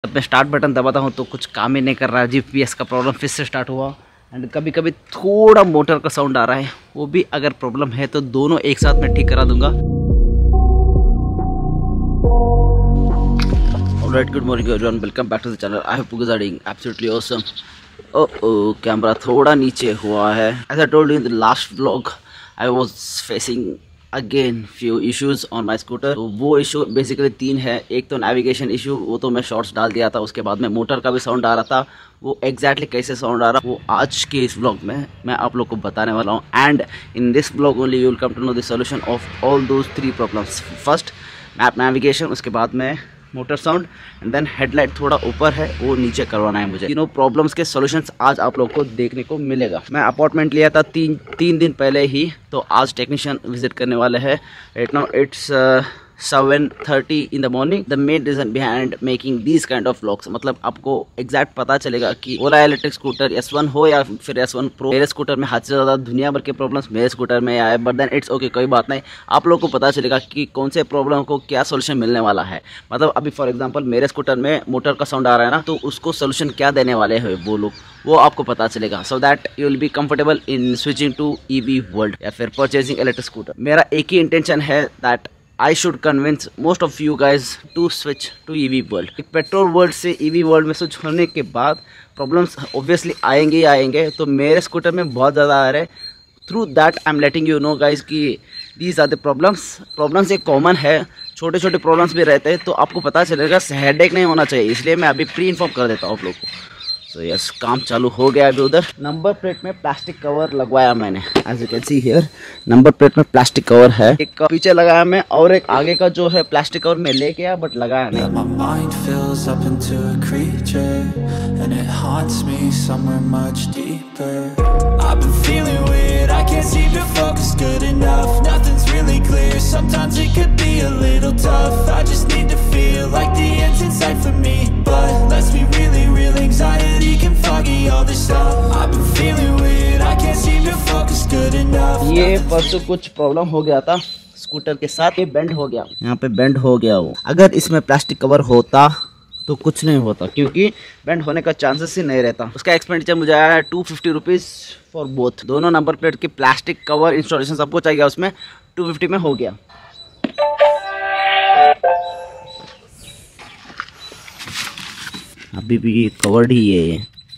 जब मैं start button दबाता हूँ तो कुछ काम ही नहीं कर रहा है। जीपीएस का प्रॉब्लम फिर से स्टार्ट हुआ एंड कभी कभी थोड़ा मोटर का साउंड आ रहा है, वो भी अगर प्रॉब्लम है तो दोनों एक साथ मैं ठीक करा दूंगा। Alright, good morning everyone, welcome back to the channel. I hope you guys are doing absolutely awesome. Oh, camera थोड़ा नीचे हुआ है। As I told you in the last vlog, I was facing again few issues on my scooter. तो वो issue basically 3 है। एक तो navigation issue, वो तो मैं शॉर्ट्स डाल दिया था। उसके बाद में मोटर का भी साउंड आ रहा था, वो एग्जैक्टली कैसे साउंड आ रहा वो आज के इस व्लॉग में मैं आप लोग को बताने वाला हूँ। And in this vlog only you will come to know the solution of all those 3 problems. First map navigation, उसके बाद में motor sound and then headlight थोड़ा ऊपर है वो नीचे करवाना है मुझे। तीनों प्रॉब्लम्स के सॉल्यूशंस आज आप लोग को देखने को मिलेगा। मैं अपॉइंटमेंट लिया था तीन दिन पहले ही, तो आज टेक्नीशियन विजिट करने वाले हैं। Right now it's 7:30 in the morning. The main reason behind making these kind of vlogs, मतलब आपको एग्जैक्ट पता चलेगा कि ओला इलेक्ट्रिक स्कूटर S1 हो या फिर S1 Pro, मेरे स्कूटर में हद से ज़्यादा दुनिया भर के प्रॉब्लम्स मेरे स्कूटर में आए। बट देन इट्स ओके, कोई बात नहीं। आप लोग को पता चलेगा कि कौन से प्रॉब्लम को क्या सोल्यूशन मिलने वाला है। मतलब अभी फॉर एग्जाम्पल मेरे स्कूटर में मोटर का साउंड आ रहा है ना, तो उसको सोल्यूशन क्या देने वाले हैं वो लोग, वो आपको पता चलेगा। So that you will be comfortable in switching to EV world या फिर परचेजिंग इलेक्ट्रिक स्कूटर। मेरा एक ही इंटेंशन है that I should convince most of you guys to switch to EV world। Petrol world से EV वर्ल्ड में switch होने के बाद प्रॉब्लम्स ऑब्वियसली आएंगे ही आएंगे। तो मेरे स्कूटर में बहुत ज़्यादा आ रहे हैं। Through that I am letting you know guys कि दीज आर द प्रॉब्लम्स एक कॉमन है। छोटे छोटे प्रॉब्लम्स भी रहते हैं, तो आपको पता चलेगा, हेडेक नहीं होना चाहिए। इसलिए मैं अभी प्री इन्फॉर्म कर देता हूँ आप लोग को। सो यस, काम चालू हो गया अभी। उधर नंबर प्लेट में प्लास्टिक कवर लगवाया मैंने। As you can see here, number plate में प्लास्टिक कवर है। एक पीछे लगाया मैं और एक आगे का जो है प्लास्टिक कवर मैं लेके आया, बट लगाया नहीं। ये परसों कुछ प्रॉब्लम हो गया था स्कूटर के साथ, ये बेंड हो गया, यहाँ पे बेंड हो गया वो। अगर इसमें प्लास्टिक कवर होता तो कुछ नहीं होता, क्योंकि बेंड होने का चांसेस ही नहीं रहता। उसका एक्सपेंडिचर मुझे आया है 250 रुपीज़ फॉर बोथ। दोनों नंबर प्लेट के प्लास्टिक कवर इंस्टॉलेशन सबको चाहिए, उसमें 250 में हो गया। अभी भी कवर्ड ही है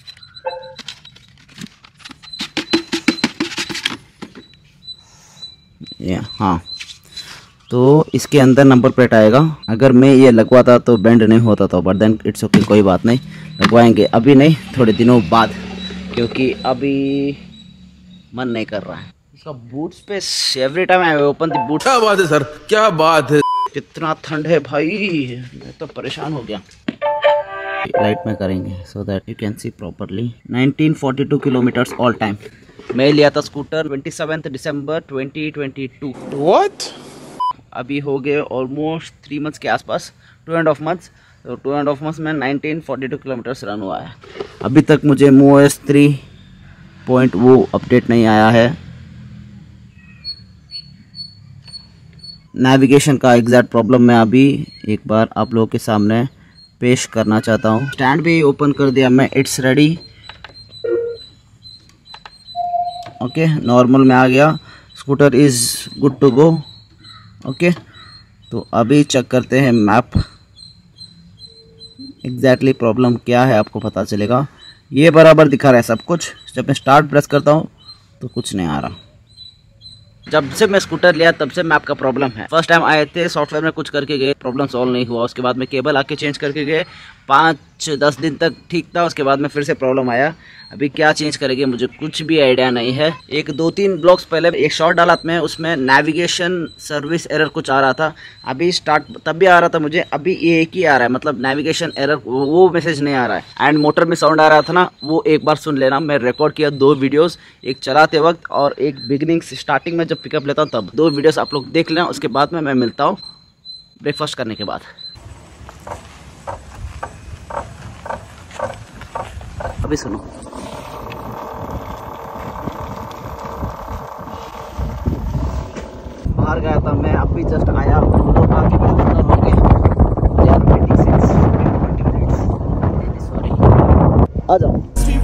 ये। हाँ, तो इसके अंदर नंबर प्लेट आएगा। अगर मैं ये लगवाता तो बेंड नहीं होता था, बट देन इट्स ओके, कोई बात नहीं, लगवाएंगे। अभी नहीं, थोड़े दिनों बाद, क्योंकि अभी मन नहीं कर रहा है। इसका boot space, every time I open the boot. क्या बात है सर, क्या बात है। कितना ठंड है भाई, मैं तो परेशान हो गया। लाइट में करेंगे so that you can see properly. 1942 kilometres all time. मैं लिया था स्कूटर 27 दिसंबर 2022। व्हाट? अभी हो गए ऑलमोस्ट 3 मंथ्स के आसपास, 2.5 मंथ्स। तो 2.5 मंथ्स में 1942 किलोमीटर्स रन हुआ है। अभी तक मुझे MOS 3 वो अपडेट नहीं आया है। नेविगेशन का एग्जैक्ट प्रॉब्लम मैं अभी एक बार आप लोगों के सामने पेश करना चाहता हूँ। स्टैंड भी ओपन कर दिया मैं, इट्स रेडी। ओके, नॉर्मल में आ गया। Scooter is good to go. Okay, तो अभी चेक करते हैं मैप। एग्जैक्टली प्रॉब्लम क्या है आपको पता चलेगा। ये बराबर दिखा रहा है सब कुछ। जब मैं स्टार्ट प्रेस करता हूँ तो कुछ नहीं आ रहा। जब से मैं स्कूटर लिया तब से मैप का प्रॉब्लम है। फर्स्ट टाइम आए थे, सॉफ्टवेयर में कुछ करके गए, प्रॉब्लम सॉल्व नहीं हुआ। उसके बाद में केबल आके चेंज करके गए, 5-10 दिन तक ठीक था। उसके बाद में फिर से प्रॉब्लम आया। अभी क्या चेंज करेंगे मुझे कुछ भी आइडिया नहीं है। 1-2-3 ब्लॉक्स पहले एक शॉर्ट डाला मैं, उसमें नेविगेशन सर्विस एरर कुछ आ रहा था। अभी स्टार्ट तब भी आ रहा था मुझे, अभी ये एक ही आ रहा है, मतलब नेविगेशन एरर वो मैसेज नहीं आ रहा है। एंड मोटर में साउंड आ रहा था ना, वो एक बार सुन लेना। मैं रिकॉर्ड किया 2 वीडियोस, एक चलाते वक्त और एक बिगिनिंग स्टार्टिंग में जब पिकअप लेता हूँ तब। 2 वीडियोस आप लोग देख लेना। उसके बाद में मैं मिलता हूँ ब्रेकफास्ट करने के बाद। अभी सुनो, बाहर गया था मैं, अभी जस्ट आया। लोग आके भी हो गए, 20 मिनट्स। आ जाओ।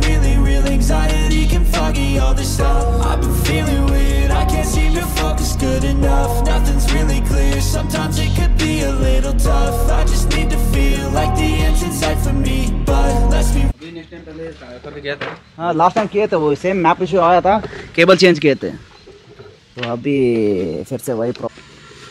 हाँ लास्ट टाइम किए थे वो सेम मैप इशू आया था, केबल चेंज किए थे, तो अभी फिर से वही problem.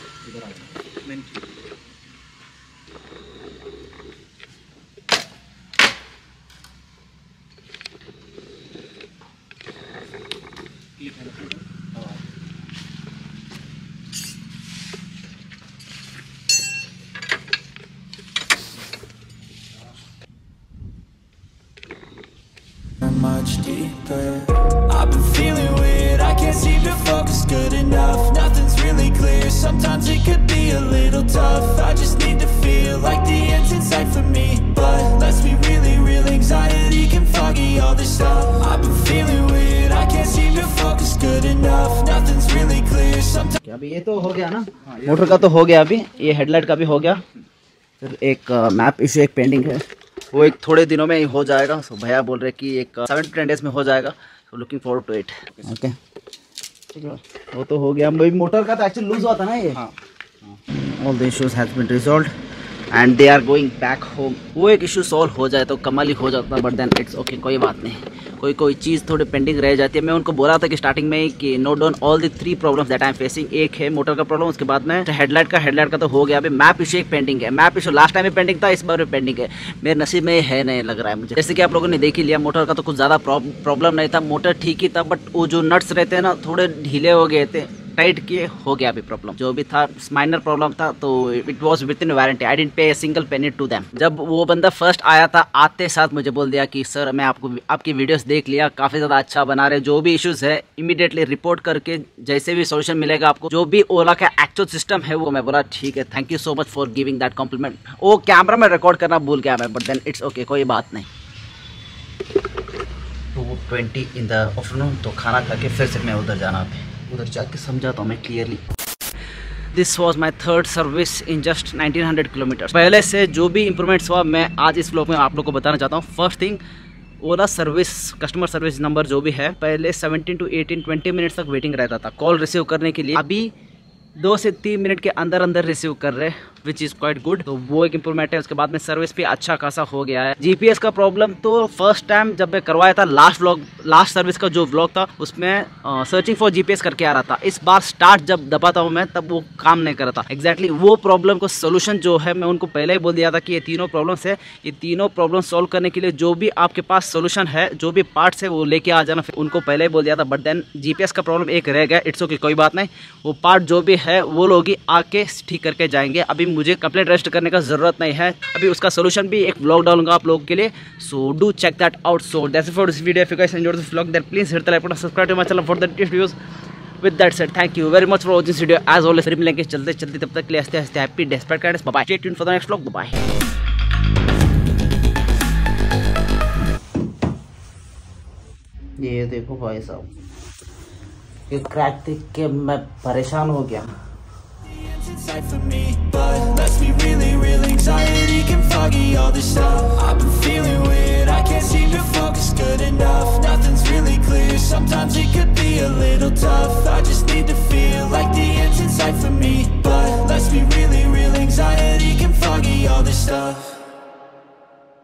Much deeper. I've been feeling weird, I can't seem to focus good enough. Nothing's really clear, sometimes it could be a little tough. I just need to feel like the end's in sight for me, but let's be really real, anxiety can foggy all this stuff. I've been feeling weird, I can't seem to focus good enough. Nothing's really clear, sometimes. अभी ये तो हो गया ना, motor का तो हो गया, अभी ये हेडलाइट का भी हो गया, फिर एक मैप इशू एक पेंडिंग है, वो एक थोड़े दिनों में ही हो जाएगा। सो भैया बोल रहे कि एक 7 to 10 days में हो जाएगा, so looking forward to it. Okay ठीक है, वो तो हो गया। मोटर का तो एक्चुअली लूज हुआ था ना ये। हाँ, all the issues has been resolved and they are going back home. वो एक इशू सॉल्व हो जाए तो कमाल ही हो जाता, बट देन इट्स ओके, कोई बात नहीं। कोई चीज़ थोड़ी पेंडिंग रह जाती है। मैं उनको बोला था कि स्टार्टिंग में ही कि note down all the 3 problems that I am facing. एक है मोटर का प्रॉब्लम, उसके बाद में हेडलाइट का तो हो गया। अभी मैप इशू एक पेंडिंग है। मैप इशू लास्ट टाइम में पेंडिंग था, इस बार भी पेंडिंग है। मेरे नसीब में है नहीं लग रहा है मुझे। जैसे कि आप लोगों ने देख ही लिया, मोटर का तो कुछ ज़्यादा प्रॉब्लम नहीं था, मोटर ठीक ही था, बट वो जो नट्स रहते हैं ना थोड़े ढीले हो गए थे, टाइट किए, हो गया अभी प्रॉब्लम। जो भी था माइनर प्रॉब्लम था, तो it was within warranty. I didn't pay a single penny to them. जब वो बंदा फर्स्ट आया था, आते साथ मुझे बोल दिया कि सर मैं आपकी वीडियोस देख लिया, काफ़ी ज़्यादा अच्छा बना रहे, जो भी इश्यूज है इमीडिएटली रिपोर्ट करके जैसे भी सोल्यूशन मिलेगा आपको, जो भी ओला का एक्चुअल सिस्टम है वो। मैं बोला ठीक है, thank you so much for giving that compliment. वो कैमरा में रिकॉर्ड करना भूल गया मैं, बट देन इट्स ओके, कोई बात नहीं। 2:20 इन द आफ्टरनून, तो खाना खा के फिर से मैं उधर जाना है, उधर जाके समझाता हूँ मैं clearly. This was my 3rd service in just 1900 kilometre. पहले से जो भी इंप्रूवमेंट्स हुआ मैं आज इस व्लॉग में आप लोग को बताना चाहता हूँ। First thing, Ola service customer service number जो भी है, पहले 17 to 18 20 मिनट्स तक वेटिंग रहता था कॉल रिसीव करने के लिए। अभी 2 से 3 मिनट के अंदर रिसीव कर रहे, विच इज़ क्वाइट गुड। तो वो एक इंप्रूवमेंट है। उसके बाद में सर्विस भी अच्छा खासा हो गया है। जीपीएस का प्रॉब्लम तो फर्स्ट टाइम जब मैं करवाया था, लास्ट सर्विस का जो व्लॉग था उसमें सर्चिंग फॉर जीपीएस करके आ रहा था। इस बार स्टार्ट जब दबाता हूँ मैं, तब वो काम नहीं कर रहा था। एग्जैक्टली वो प्रॉब्लम को सोल्यूशन जो है, मैं उनको पहले ही बोल दिया था कि ये तीनों प्रॉब्लम्स है, ये तीनों प्रॉब्लम सॉल्व करने के लिए जो भी आपके पास सोल्यूशन है, जो भी पार्ट्स है वो लेके आ जाना। उनको पहले ही बोल दिया था, बट देन जीपीएस का प्रॉब्लम एक रह गया। इट्स ओके, कोई बात नहीं। वो पार्ट जो भी है वो लोग ही आके ठीक करके जाएंगे। अभी मुझे कंप्लीट रेस्ट करने का जरूरत नहीं है। अभी उसका सोल्यूशन भी एक व्लॉग डालूंगा आप लोगों के लिए, so do check that out. So that's it for this video. If you guys enjoyed this vlog, then please hit the like button, subscribe to my channel for the latest videos. With that said, thank you very much for watching this video. As always फिर मिलेंगे चलते तब तक के लिए हंसते हंसते happy despite guys. Bye bye, stay tuned for the next vlog. Bye. ये देखो भाई साहब, ये क्रैक देख के मैं परेशान हो गया। Inside for me, but let's be really real, anxiety can foggy all this stuff. I've been feeling weird, I can't seem to focus good enough. Nothing's really clear, sometimes it could be a little tough. I just need to feel like the end's in sight for me, but let's be really real, anxiety can foggy all this stuff.